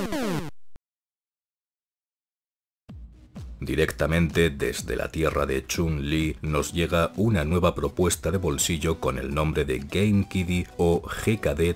Directamente desde la tierra de Chun-Li nos llega una nueva propuesta de bolsillo con el nombre de GameKiddie o GKD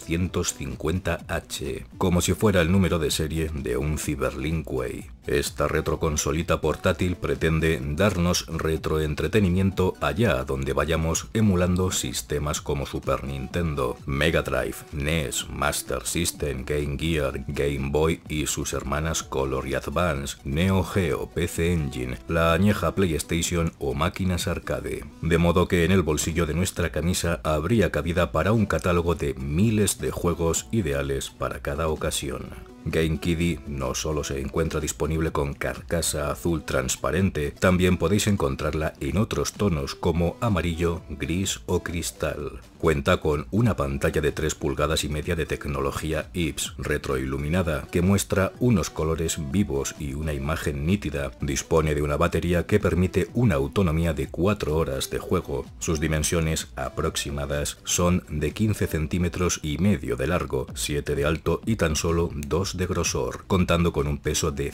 350H, como si fuera el número de serie de un Cyberlinkway. Esta retroconsolita portátil pretende darnos retroentretenimiento allá donde vayamos, emulando sistemas como Super Nintendo, Mega Drive, NES, Master System, Game Gear, Game Boy y sus hermanas Color y Advance, Neo Geo, PC Engine, la añeja PlayStation o máquinas arcade. De modo que en el bolsillo de nuestra camisa habría cabida para un catálogo de miles de juegos ideales para cada ocasión. GameKiddie no solo se encuentra disponible con carcasa azul transparente, también podéis encontrarla en otros tonos como amarillo, gris o cristal. Cuenta con una pantalla de 3,5 pulgadas de tecnología IPS retroiluminada que muestra unos colores vivos y una imagen nítida. Dispone de una batería que permite una autonomía de 4 horas de juego. Sus dimensiones aproximadas son de 15,5 centímetros de largo, 7 de alto y tan solo 2 de grosor, contando con un peso de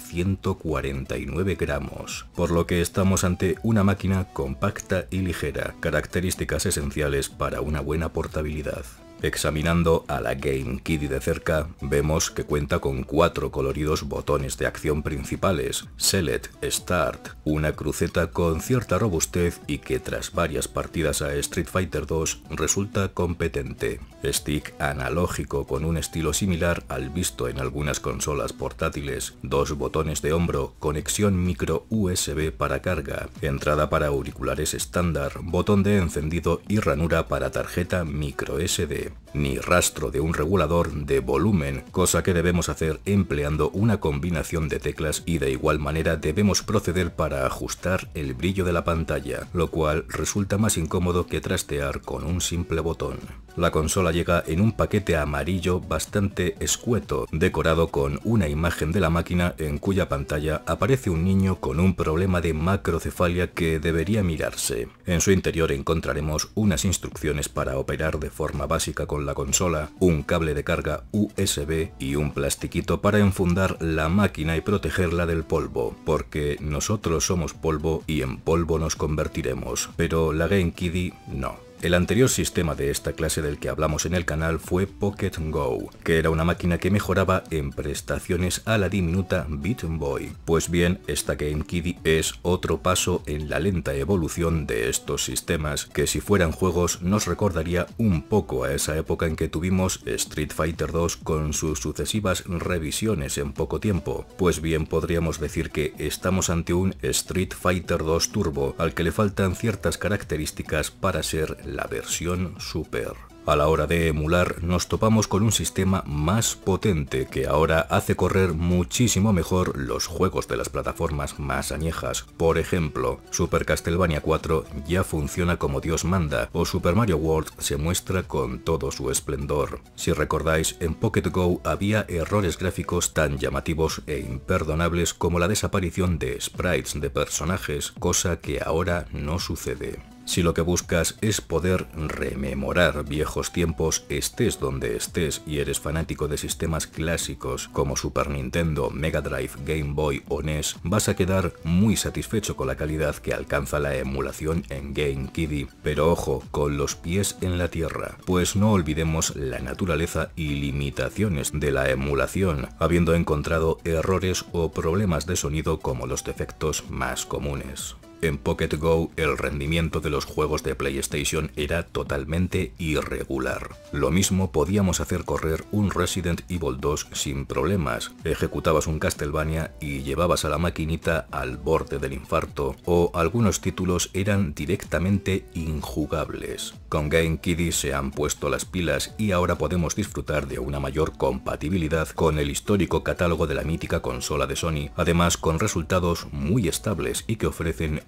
149 gramos, por lo que estamos ante una máquina compacta y ligera, características esenciales para una buena portabilidad. Examinando a la GameKiddie de cerca, vemos que cuenta con 4 coloridos botones de acción principales, Select, Start, una cruceta con cierta robustez y que tras varias partidas a Street Fighter 2 resulta competente, stick analógico con un estilo similar al visto en algunas consolas portátiles, 2 botones de hombro, conexión micro USB para carga, entrada para auriculares estándar, botón de encendido y ranura para tarjeta micro SD. Ni rastro de un regulador de volumen, cosa que debemos hacer empleando una combinación de teclas y de igual manera debemos proceder para ajustar el brillo de la pantalla, lo cual resulta más incómodo que trastear con un simple botón. La consola llega en un paquete amarillo bastante escueto, decorado con una imagen de la máquina en cuya pantalla aparece un niño con un problema de macrocefalia que debería mirarse. En su interior encontraremos unas instrucciones para operar de forma básica con la consola, un cable de carga USB y un plastiquito para enfundar la máquina y protegerla del polvo, porque nosotros somos polvo y en polvo nos convertiremos, pero la GameKiddie no. El anterior sistema de esta clase del que hablamos en el canal fue Pocket Go, que era una máquina que mejoraba en prestaciones a la diminuta Beat Boy. Pues bien, esta GameKiddie es otro paso en la lenta evolución de estos sistemas, que si fueran juegos nos recordaría un poco a esa época en que tuvimos Street Fighter 2 con sus sucesivas revisiones en poco tiempo. Pues bien, podríamos decir que estamos ante un Street Fighter 2 Turbo, al que le faltan ciertas características para ser la versión Super. A la hora de emular nos topamos con un sistema más potente que ahora hace correr muchísimo mejor los juegos de las plataformas más añejas. Por ejemplo, Super Castlevania 4 ya funciona como Dios manda, o Super Mario World se muestra con todo su esplendor. Si recordáis, en Pocket Go había errores gráficos tan llamativos e imperdonables como la desaparición de sprites de personajes, cosa que ahora no sucede. Si lo que buscas es poder rememorar viejos tiempos, estés donde estés y eres fanático de sistemas clásicos como Super Nintendo, Mega Drive, Game Boy o NES, vas a quedar muy satisfecho con la calidad que alcanza la emulación en GameKiddie. Pero ojo, con los pies en la tierra, pues no olvidemos la naturaleza y limitaciones de la emulación, habiendo encontrado errores o problemas de sonido como los defectos más comunes. En Pocket Go el rendimiento de los juegos de PlayStation era totalmente irregular. Lo mismo podíamos hacer correr un Resident Evil 2 sin problemas, ejecutabas un Castlevania y llevabas a la maquinita al borde del infarto, o algunos títulos eran directamente injugables. Con GameKiddie se han puesto las pilas y ahora podemos disfrutar de una mayor compatibilidad con el histórico catálogo de la mítica consola de Sony, además con resultados muy estables y que ofrecen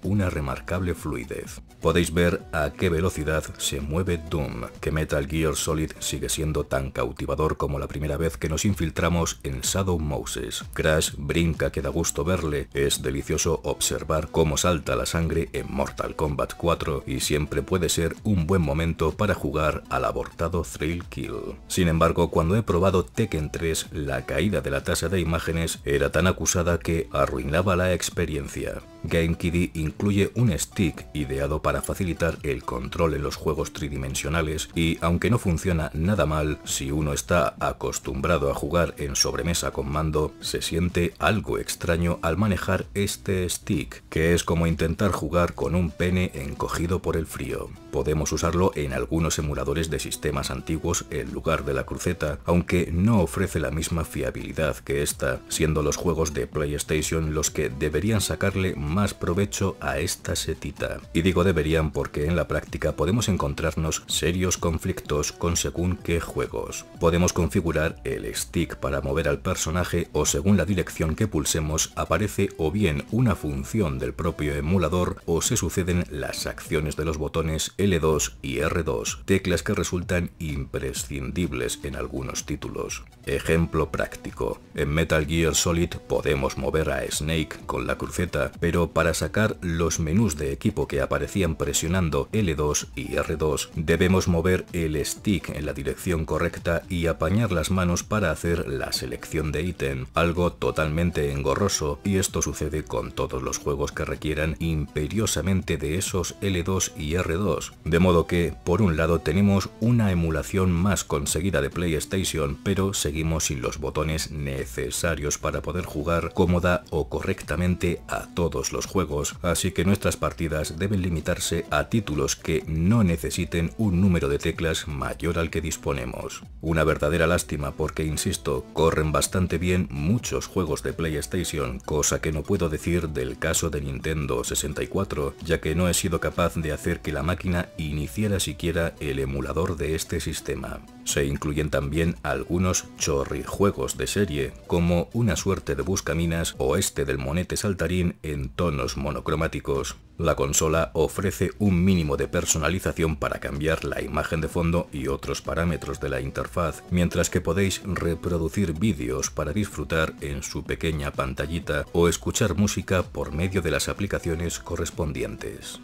una remarcable fluidez. Podéis ver a qué velocidad se mueve Doom, que Metal Gear Solid sigue siendo tan cautivador como la primera vez que nos infiltramos en Shadow Moses. Crash brinca que da gusto verle, es delicioso observar cómo salta la sangre en Mortal Kombat 4 y siempre puede ser un buen momento para jugar al abortado Thrill Kill. Sin embargo, cuando he probado Tekken 3, la caída de la tasa de imágenes era tan acusada que arruinaba la experiencia. GameKiddy incluye un stick ideado para facilitar el control en los juegos tridimensionales y, aunque no funciona nada mal, si uno está acostumbrado a jugar en sobremesa con mando, se siente algo extraño al manejar este stick, que es como intentar jugar con un pene encogido por el frío. Podemos usarlo en algunos emuladores de sistemas antiguos en lugar de la cruceta, aunque no ofrece la misma fiabilidad que esta, siendo los juegos de PlayStation los que deberían sacarle más provecho a esta setita. Y digo deberían porque en la práctica podemos encontrarnos serios conflictos con según qué juegos. Podemos configurar el stick para mover al personaje o según la dirección que pulsemos aparece o bien una función del propio emulador o se suceden las acciones de los botones L2 y R2, teclas que resultan imprescindibles en algunos títulos. Ejemplo práctico: en Metal Gear Solid podemos mover a Snake con la cruceta, pero para sacar los menús de equipo que aparecían presionando L2 y R2, debemos mover el stick en la dirección correcta y apañar las manos para hacer la selección de ítem, algo totalmente engorroso, y esto sucede con todos los juegos que requieran imperiosamente de esos L2 y R2. De modo que, por un lado, tenemos una emulación más conseguida de PlayStation, pero seguimos sin los botones necesarios para poder jugar cómoda o correctamente a todos los juegos, así que nuestras partidas deben limitarse a títulos que no necesiten un número de teclas mayor al que disponemos. Una verdadera lástima porque, insisto, corren bastante bien muchos juegos de PlayStation, cosa que no puedo decir del caso de Nintendo 64, ya que no he sido capaz de hacer que la máquina iniciara siquiera el emulador de este sistema. Se incluyen también algunos chorrijuegos de serie, como una suerte de buscaminas o este del monete saltarín en tonos monocromáticos. La consola ofrece un mínimo de personalización para cambiar la imagen de fondo y otros parámetros de la interfaz, mientras que podéis reproducir vídeos para disfrutar en su pequeña pantallita o escuchar música por medio de las aplicaciones correspondientes.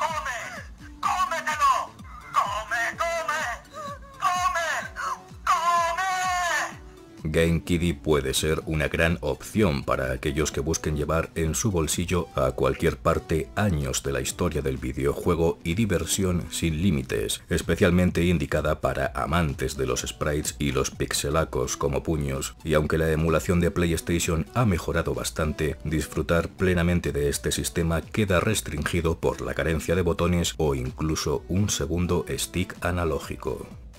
GameKiddy puede ser una gran opción para aquellos que busquen llevar en su bolsillo a cualquier parte años de la historia del videojuego y diversión sin límites, especialmente indicada para amantes de los sprites y los pixelacos como puños, y aunque la emulación de PlayStation ha mejorado bastante, disfrutar plenamente de este sistema queda restringido por la carencia de botones o incluso un segundo stick analógico.